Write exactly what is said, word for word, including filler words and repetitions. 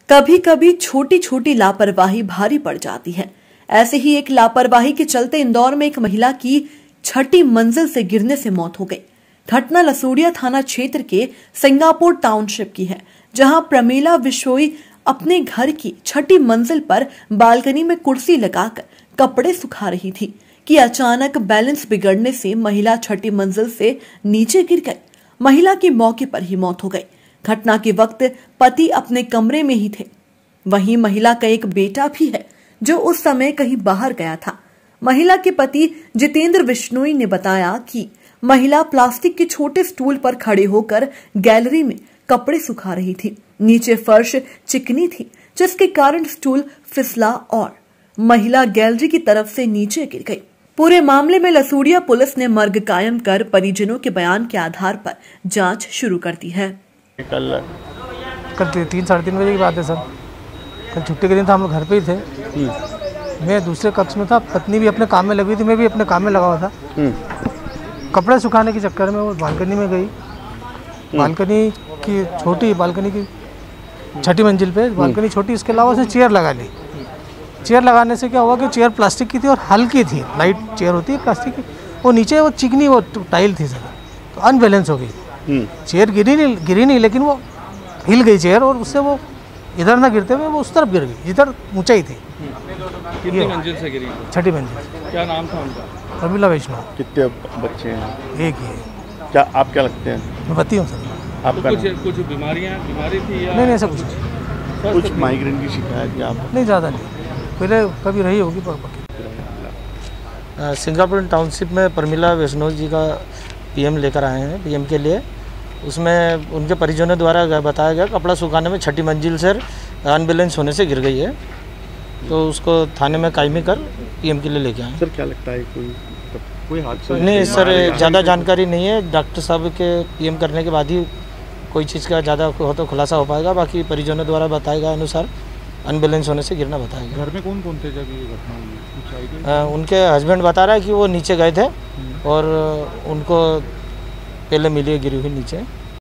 कभी कभी छोटी छोटी लापरवाही भारी पड़ जाती है। ऐसे ही एक लापरवाही के चलते इंदौर में एक महिला की छठी मंजिल से गिरने से मौत हो गई। घटना लसूड़िया थाना क्षेत्र के सिंगापुर टाउनशिप की है, जहां प्रमीला बिश्नोई अपने घर की छठी मंजिल पर बालकनी में कुर्सी लगाकर कपड़े सुखा रही थी कि अचानक बैलेंस बिगड़ने से महिला छठी मंजिल से नीचे गिर गई। महिला की मौके पर ही मौत हो गई। घटना के वक्त पति अपने कमरे में ही थे। वहीं महिला का एक बेटा भी है जो उस समय कहीं बाहर गया था। महिला के पति जितेंद्र बिश्नोई ने बताया कि महिला प्लास्टिक के छोटे स्टूल पर खड़े होकर गैलरी में कपड़े सुखा रही थी। नीचे फर्श चिकनी थी, जिसके कारण स्टूल फिसला और महिला गैलरी की तरफ से नीचे गिर गई। पूरे मामले में लसूड़िया पुलिस ने मर्ग कायम कर परिजनों के बयान के आधार पर जांच शुरू कर दी है। कल कल तीन साढ़े तीन बजे की बात है सर। कल छुट्टी के दिन था, हम लोग घर पे ही थे। मैं दूसरे कक्ष में था, पत्नी भी अपने काम में लगी थी, मैं भी अपने काम में लगा हुआ था। कपड़े सुखाने के चक्कर में वो बालकनी में गई। बालकनी की छोटी बालकनी की छठी मंजिल पे बालकनी छोटी, इसके अलावा उसने चेयर लगा ली। चेयर लगाने से क्या हुआ कि चेयर प्लास्टिक की थी और हल्की थी, लाइट चेयर होती है प्लास्टिक की, वो नीचे वो चिकनी वो टाइल थी सर, तो अनबैलेंस हो गई। चेयर गिरी नहीं गिरी नहीं लेकिन वो हिल गई चेयर, और उससे वो इधर ना गिरते हुए वो उस तरफ गिर गई जिधर ऊंचाई थी। कितनी मंजिल से गिरी? छठी मंजिल। क्या नाम था उनका? प्रमीला बिश्नोई। कितने बच्चे हैं? एक ही है। क्या आप क्या लगते हैं? मैं पति हूँ सर। आपका कुछ कुछ बीमारियाँ बीमारी थी या? नहीं नहीं, ऐसा कुछ कुछ माइग्रेन की शिकायत या आप? नहीं, ज़्यादा नहीं, पहले कभी रही होगी पर सिंगापुर टाउनशिप में प्रमीला बिश्नोई जी का पीएम लेकर आए हैं, पीएम के लिए। उसमें उनके परिजनों द्वारा बताया गया कपड़ा सुखाने में छठी मंजिल से अनबैलेंस होने से गिर गई है, तो उसको थाने में कायमी कर पीएम के लिए लेके आए। सर क्या लगता है कोई कोई हादसा? नहीं सर, ज़्यादा जानकारी नहीं है। डॉक्टर साहब के पीएम करने के बाद ही कोई चीज़ का ज़्यादा हो तो खुलासा हो पाएगा। बाकी परिजनों द्वारा बताए गए अनुसार अनबैलेंस होने से गिरना बताया गया। घर में कौन कौन थे जब ये घटना हुई? उनके हस्बैंड बता रहा है कि वो नीचे गए थे और उनको पहले मिली गिरी हुई नीचे।